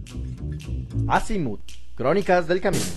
Azimut, Crónicas del Camino.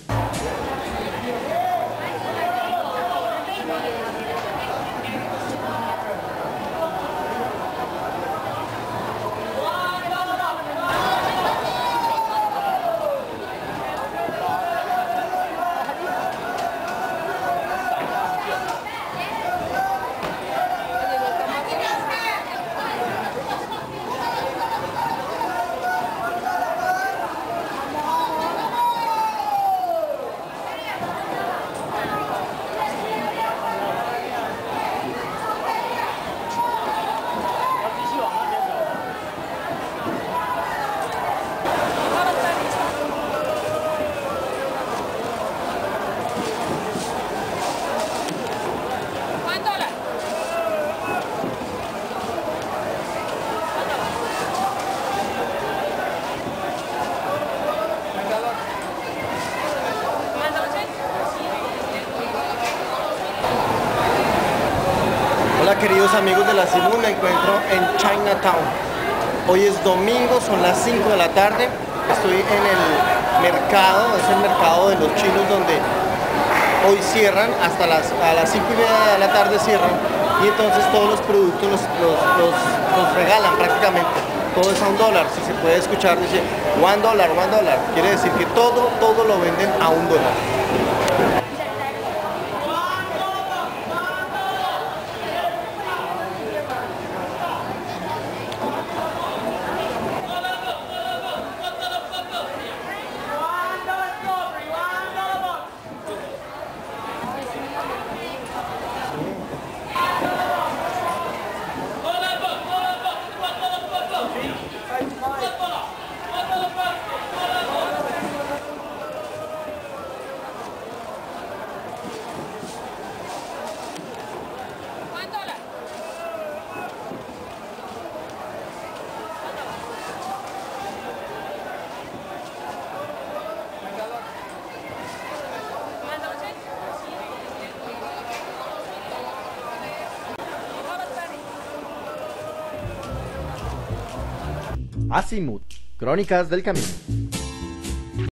Hola queridos amigos de la Azimut, me encuentro en Chinatown. Hoy es domingo, son las 5 de la tarde. Estoy en el mercado, es el mercado de los chinos donde hoy cierran, hasta a las 5:30 de la tarde cierran. Y entonces todos los productos los regalan prácticamente. Todo es a $1. Si se puede escuchar, dice $1, $1. Quiere decir que todo lo venden a $1. Azimut, Crónicas del Camino.